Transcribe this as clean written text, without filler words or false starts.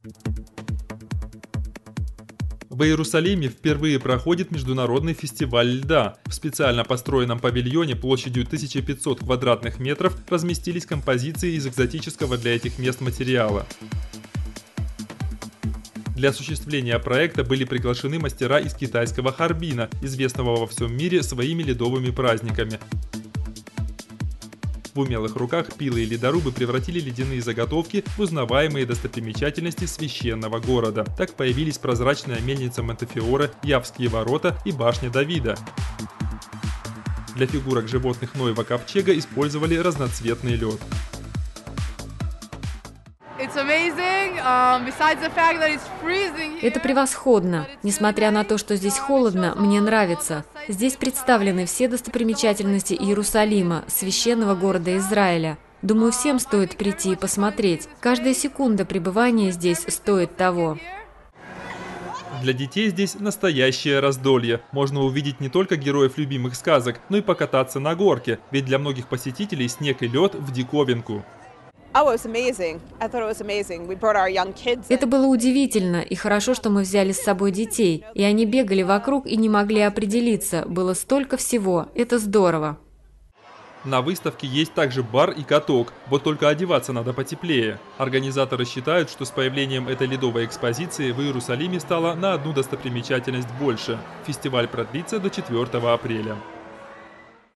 В Иерусалиме впервые проходит международный фестиваль льда. В специально построенном павильоне площадью 1500 квадратных метров разместились композиции из экзотического для этих мест материала. Для осуществления проекта были приглашены мастера из китайского Харбина, известного во всем мире своими ледовыми праздниками. В умелых руках пилы и ледорубы превратили ледяные заготовки в узнаваемые достопримечательности священного города. Так появились прозрачная мельница Монтефиоре, Явские ворота и башня Давида. Для фигурок животных Ноева ковчега использовали разноцветный лед. Это превосходно. Несмотря на то, что здесь холодно, мне нравится. Здесь представлены все достопримечательности Иерусалима, священного города Израиля. Думаю, всем стоит прийти и посмотреть. Каждая секунда пребывания здесь стоит того. Для детей здесь настоящее раздолье. Можно увидеть не только героев любимых сказок, но и покататься на горке, ведь для многих посетителей снег и лед в диковинку. Это было удивительно, и хорошо, что мы взяли с собой детей. И они бегали вокруг и не могли определиться. Было столько всего. Это здорово. На выставке есть также бар и каток, вот только одеваться надо потеплее. Организаторы считают, что с появлением этой ледовой экспозиции в Иерусалиме стало на одну достопримечательность больше. Фестиваль продлится до 4 апреля.